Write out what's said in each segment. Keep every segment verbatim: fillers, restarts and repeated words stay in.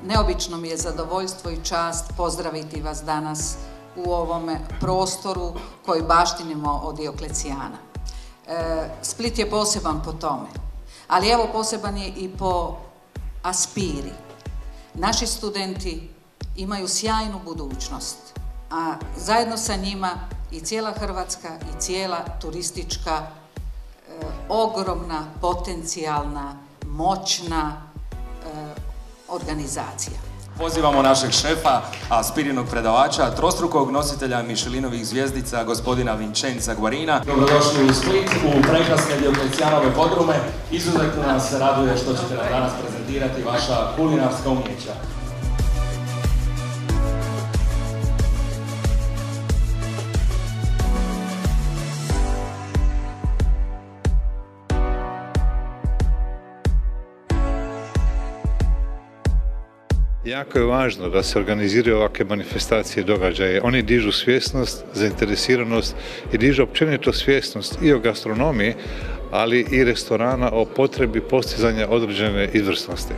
Neobično mi je zadovoljstvo i čast pozdraviti vas danas u ovome prostoru koji baštinimo od Dioklecijana. Split je poseban po tome, ali evo poseban je i po aspiri. Naši studenti imaju sjajnu budućnost, a zajedno sa njima i cijela Hrvatska i cijela turistička, ogromna, potencijalna, moćna organizacija. Pozivamo našeg šefa, aspirinog predavača, trostrukog nositelja Michelinovih zvjezdica, gospodina Vincenza Guarina. Dobrodošli u Split, u prekrasne Dioklecijanove podrume. Izuzetno nas raduje što ćete nam danas prezentirati vaša kulinarska umjeća. Jako je važno da se organiziraju ovakve manifestacije i događaje. Oni dižu svjesnost, zainteresiranost i dižu općenito svjesnost i o gastronomiji, ali i restorana o potrebi postizanja određene izvrsnosti.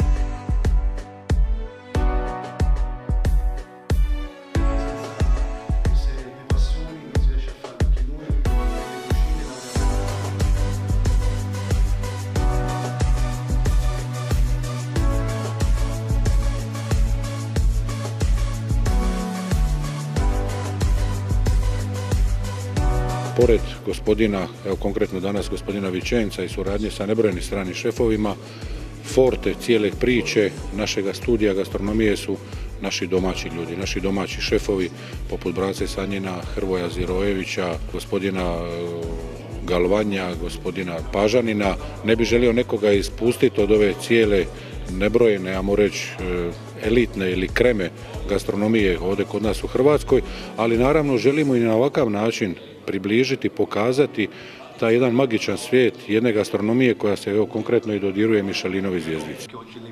Pored gospodina, evo konkretno danas gospodina Vincenza i suradnje sa nebrojenim stranim šefovima, forte cijele priče našega studija gastronomije su naši domaći ljudi, naši domaći šefovi poput Brace Sanjina, Hrvoja Zirojevića, gospodina Galvanja, gospodina Pažanina. Ne bi želio nekoga ispustiti od ove cijele nebrojene, ja moram reći, elitne ili kreme gastronomije ovdje kod nas u Hrvatskoj, ali naravno želimo i na ovakav način približiti, pokazati taj jedan magičan svijet jedne gastronomije koja se evo konkretno i dodiruje Michelinovih zvjezdica.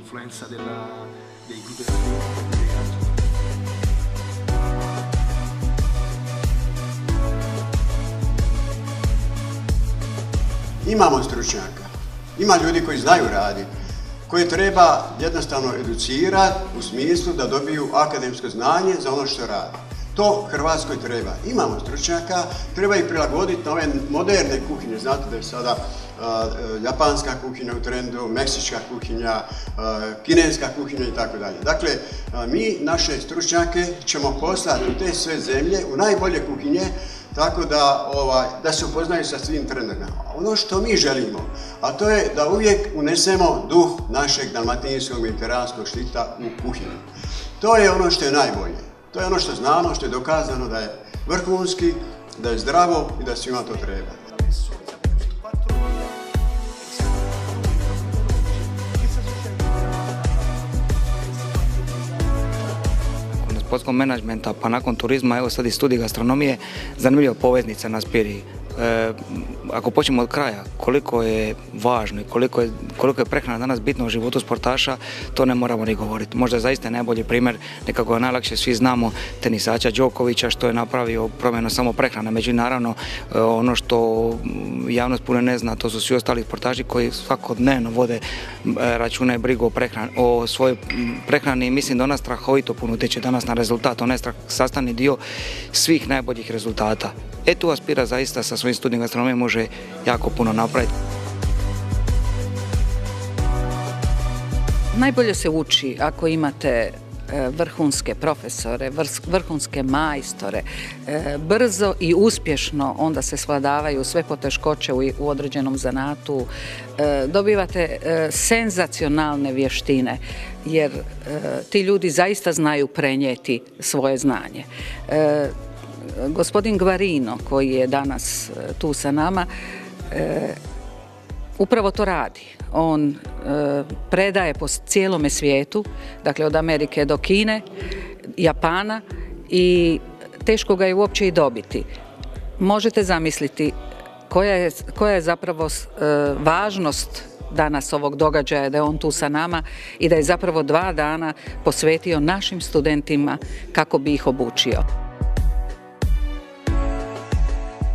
Imamo stručnjaka, ima ljudi koji znaju raditi, koje treba jednostavno educirati u smislu da dobiju akademsko znanje za ono što radi. To Hrvatskoj treba. Imamo stručnjaka, treba ih prilagoditi na ove moderne kuhinje. Znate da je sada uh, japanska kuhinja u trendu, meksička kuhinja, uh, kineska kuhinja i tako dalje. Dakle, uh, mi naše stručnjake ćemo poslati u te sve zemlje, u najbolje kuhinje, tako da, ovaj, da se upoznaju sa svim trendovima. Ono što mi želimo, a to je da uvijek unesemo duh našeg dalmatinskog mediteranskog štita u kuhinju. To je ono što je najbolje. To je ono što znamo, što je dokazano da je vrhunski, da je zdravo i da svima to treba. Nakon sportskog menadžmenta, pa nakon turizma, evo sad i studij gastronomije, zanimljiva poveznica na Aspiriji. E, ako počnemo od kraja, koliko je važno i koliko je, koliko je prehrana danas bitna u životu sportaša, to ne moramo ni govoriti. Možda zaista je najbolji primjer, nekako najlakše svi znamo, tenisača Đokovića, što je napravio promjenu samo prehrane. Međutim, naravno, ono što javnost puno ne zna, to su svi ostali sportaši koji svakodnevno vode račune i brigu o, prehran, o svojoj prehrani i mislim da ona strahovito puno utječe danas na rezultat. Ona je sastavni dio svih najboljih rezultata. E tu Aspira zaista sa svojim studijem gastronomije može jako puno napraviti. Najbolje se uči ako imate vrhunske profesore, vrhunske majstore, brzo i uspješno onda se svladavaju sve poteškoće u određenom zanatu, dobivate senzacionalne vještine jer ti ljudi zaista znaju prenijeti svoje znanje. Gospodin Guarino, koji je danas tu sa nama, upravo to radi. On predaje po cijelome svijetu, dakle od Amerike do Kine, Japana i teško ga je uopće i dobiti. Možete zamisliti koja je, koja je zapravo važnost danas ovog događaja, da je on tu sa nama i da je zapravo dva dana posvetio našim studentima kako bi ih obučio.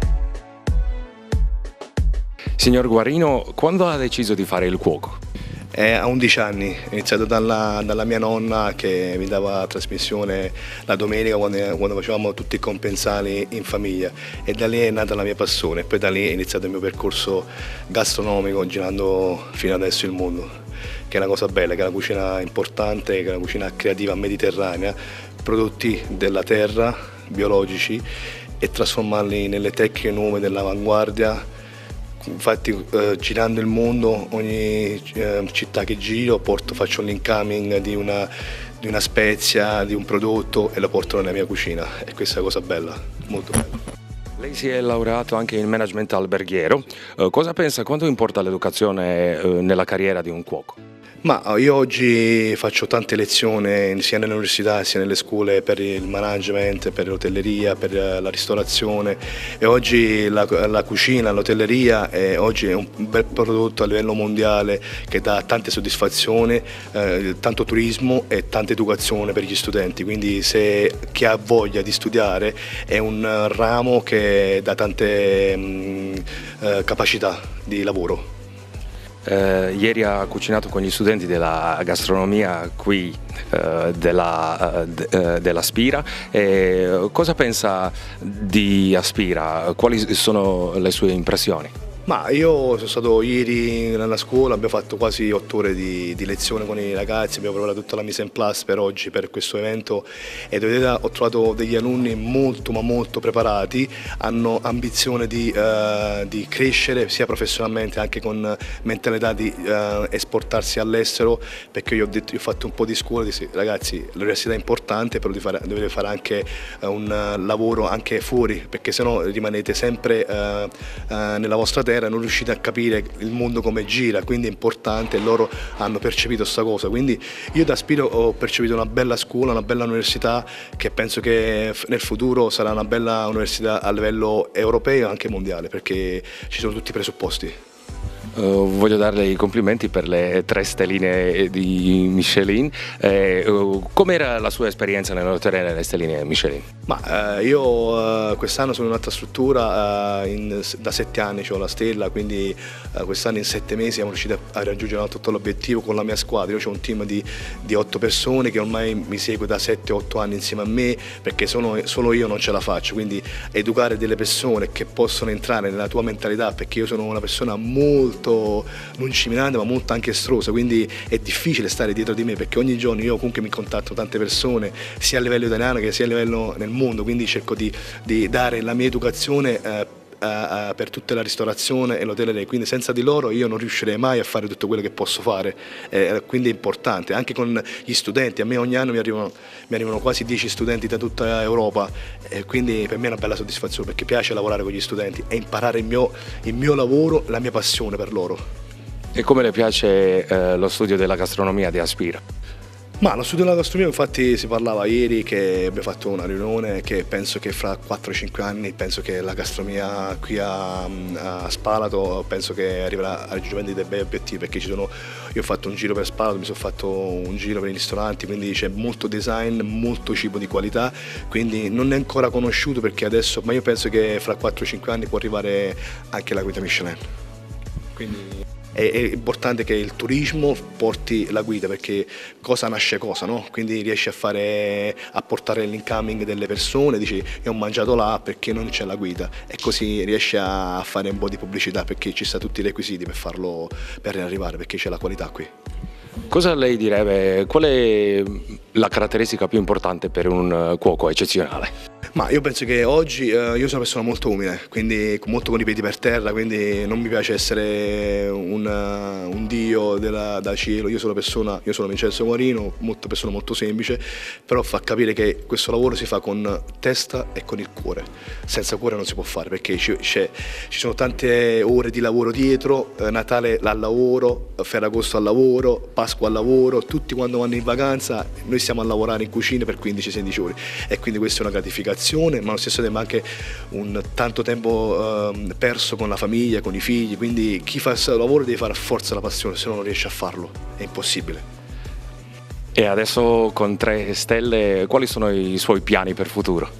Signor Guarino, quando ha deciso di fare il cuoco? Eh, a undici anni, ho iniziato dalla, dalla mia nonna che mi dava trasmissione la domenica quando, quando facevamo tutti i compensali in famiglia, e da lì è nata la mia passione, poi da lì è iniziato il mio percorso gastronomico girando fino adesso il mondo, che è una cosa bella, che è una cucina importante, che è una cucina creativa mediterranea, prodotti della terra, biologici, e trasformarli nelle tecniche nuove dell'avanguardia. Infatti eh, girando il mondo, ogni eh, città che giro porto, faccio l'incoming di una, di una spezia, di un prodotto, e lo porto nella mia cucina, e questa è una cosa bella, molto bella. Lei si è laureato anche in management alberghiero. Eh, cosa pensa, quanto importa l'educazione eh, nella carriera di un cuoco? Ma io oggi faccio tante lezioni sia nell'università sia nelle scuole per il management, per l'hotelleria, per la ristorazione, e oggi la, la cucina, l'hotelleria è, oggi è un bel prodotto a livello mondiale che dà tante soddisfazioni, eh, tanto turismo e tanta educazione per gli studenti, quindi se chi ha voglia di studiare è un ramo che dà tante mh, eh, capacità di lavoro. Eh, ieri ha cucinato con gli studenti della gastronomia qui eh, della, eh, dell'Aspira. Eh, cosa pensa di Aspira? Quali sono le sue impressioni? Ma io sono stato ieri nella scuola, abbiamo fatto quasi otto ore di, di lezione con i ragazzi, abbiamo preparato tutta la mise en place per oggi, per questo evento, e ho trovato degli alunni molto ma molto preparati, hanno ambizione di, uh, di crescere sia professionalmente, anche con mentalità di uh, esportarsi all'estero, perché io ho, detto, io ho fatto un po' di scuola, di, ragazzi, l'università è importante, però fare, dovete fare anche uh, un uh, lavoro anche fuori, perché sennò rimanete sempre uh, uh, nella vostra terra, non riuscite a capire il mondo come gira, quindi è importante, e loro hanno percepito questa cosa. Quindi io da Aspira ho percepito una bella scuola, una bella università, che penso che nel futuro sarà una bella università a livello europeo e anche mondiale, perché ci sono tutti i presupposti. Uh, voglio darle i complimenti per le tre stelline di Michelin. Eh, uh, Com'era la sua esperienza nell'ottenere le stelline Michelin? Ma eh, io uh, quest'anno sono in un'altra struttura, uh, in, da sette anni ho la stella, quindi uh, quest'anno in sette mesi siamo riusciti a, a raggiungere tutto l'obiettivo con la mia squadra. Io ho un team di, di otto persone che ormai mi segue da sette otto anni insieme a me, perché sono, solo io non ce la faccio, quindi educare delle persone che possono entrare nella tua mentalità, perché io sono una persona molto lungimirante ma molto anche estrosa, quindi è difficile stare dietro di me, perché ogni giorno io comunque mi contatto tante persone sia a livello italiano che sia a livello nel mondo, quindi cerco di, di dare la mia educazione eh, Uh, uh, per tutta la ristorazione e l'hotelleria, quindi senza di loro io non riuscirei mai a fare tutto quello che posso fare, eh, quindi è importante anche con gli studenti. A me ogni anno mi arrivano, mi arrivano quasi dieci studenti da tutta Europa, e quindi per me è una bella soddisfazione, perché piace lavorare con gli studenti e imparare il mio, il mio lavoro, la mia passione per loro. E come le piace eh, lo studio della gastronomia di Aspira? Ma lo studio della gastronomia, infatti si parlava ieri che abbiamo fatto una riunione, che penso che fra quattro cinque anni penso che la gastronomia qui a, a Spalato penso che arriverà al raggiungimento dei bei obiettivi, perché ci sono, io ho fatto un giro per Spalato, mi sono fatto un giro per i ristoranti, quindi c'è molto design, molto cibo di qualità, quindi non è ancora conosciuto, perché adesso, ma io penso che fra quattro cinque anni può arrivare anche la guida Michelin. Quindi è importante che il turismo porti la guida, perché cosa nasce cosa, no? Quindi riesci a, fare, a portare l'incoming delle persone, dici io ho mangiato là perché non c'è la guida, e così riesci a fare un po' di pubblicità, perché ci stanno tutti i requisiti per farlo, per arrivare, perché c'è la qualità qui. Cosa lei direbbe, qual è la caratteristica più importante per un cuoco eccezionale? Ma io penso che oggi eh, io sono una persona molto umile, quindi molto con i piedi per terra, quindi non mi piace essere un, un dio della, da cielo. Io sono persona, io sono Vincenzo Guarino, molto persona molto semplice, però fa capire che questo lavoro si fa con testa e con il cuore. Senza cuore non si può fare, perché ci, ci sono tante ore di lavoro dietro, eh, Natale al lavoro, Ferragosto al lavoro, Pasqua al lavoro, tutti quando vanno in vacanza noi stiamo a lavorare in cucina per quindici sedici ore, e quindi questa è una gratificazione, ma allo stesso tempo anche un tanto tempo eh, perso con la famiglia, con i figli, quindi chi fa questo lavoro deve fare a forza la passione, se no non riesce a farlo, è impossibile. E adesso con tre stelle, quali sono i suoi piani per futuro?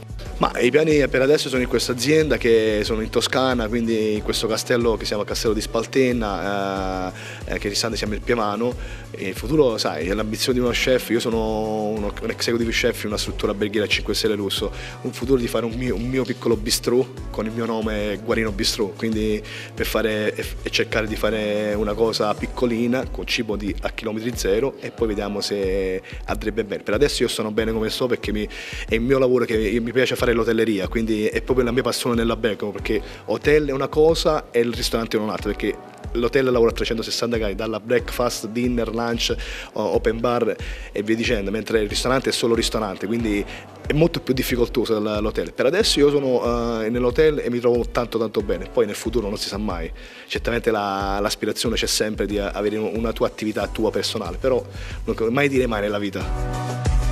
Ma i piani per adesso sono in questa azienda che sono in Toscana, quindi in questo castello che si chiama Castello di Spaltenna, eh, che distante siamo il Piemano. E il futuro, sai, è l'ambizione di uno chef. Io sono uno, un executive chef in una struttura alberghiera a cinque stelle lusso. Un futuro di fare un mio, un mio piccolo bistrò con il mio nome Guarino Bistrò, quindi per fare e, e cercare di fare una cosa piccolina con cibo di, a chilometri zero, e poi vediamo se andrebbe bene. Per adesso io sono bene come sto, perché mi, è il mio lavoro, che io, mi piace fare l'hotelleria, quindi è proprio la mia passione nell'albergo, perché hotel è una cosa e il ristorante è un'altra, perché l'hotel lavora a trecentosessanta gradi, dalla breakfast, dinner, lunch, open bar e via dicendo, mentre il ristorante è solo ristorante, quindi è molto più difficoltoso l'hotel. Per adesso io sono uh, nell'hotel e mi trovo tanto tanto bene, poi nel futuro non si sa mai. Certamente l'aspirazione c'è sempre di avere una tua attività tua personale, però non mai dire mai nella vita.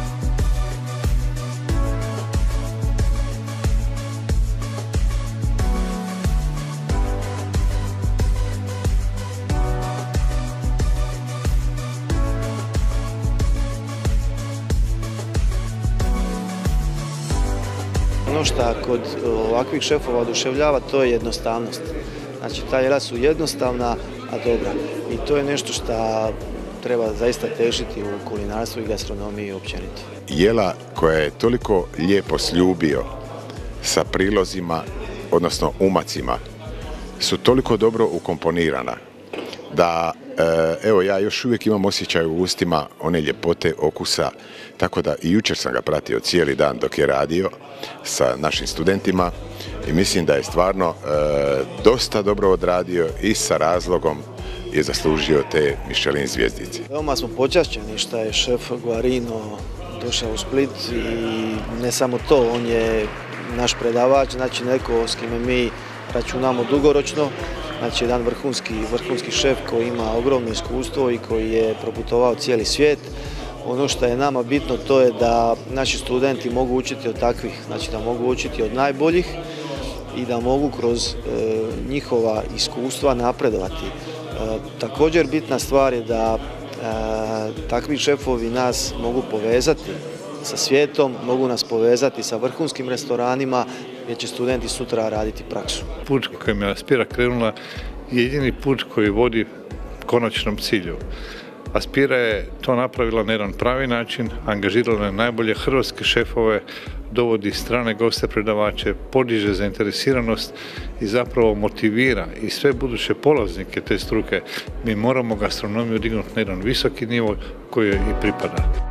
Ono što kod ovakvih šefova oduševljava, to je jednostavnost. Znači, ta jela su jednostavna, a dobra. I to je nešto što treba zaista težiti u kulinarstvu i gastronomiji općenito. Jela koja je toliko lijepo sljubio sa prilozima, odnosno umacima, su toliko dobro ukomponirana da, evo, ja još uvijek imam osjećaj u ustima one ljepote okusa, tako da i jučer sam ga pratio cijeli dan dok je radio sa našim studentima i mislim da je stvarno e, dosta dobro odradio i sa razlogom je zaslužio te Michelin zvjezdice. Veoma smo počašćeni što je šef Guarino došao u Split i ne samo to, on je naš predavač, znači neko s kime mi računamo dugoročno. Znači, jedan vrhunski, vrhunski šef koji ima ogromno iskustvo i koji je proputovao cijeli svijet. Ono što je nama bitno, to je da naši studenti mogu učiti od takvih, znači da mogu učiti od najboljih i da mogu kroz e, njihova iskustva napredovati. E, također bitna stvar je da e, takvi šefovi nas mogu povezati sa svijetom, mogu nas povezati sa vrhunskim restoranima gdje će studenti sutra raditi praksu. Put kojim je Aspira krenula je jedini put koji vodi konačnom cilju. Aspira je to napravila na jedan pravi način, angažirala je najbolje hrvatske šefove, dovodi strane goste predavače, podiže zainteresiranost i zapravo motivira i sve buduće polaznike te struke. Mi moramo gastronomiju dignuti na jedan visoki nivo koji joj i pripada.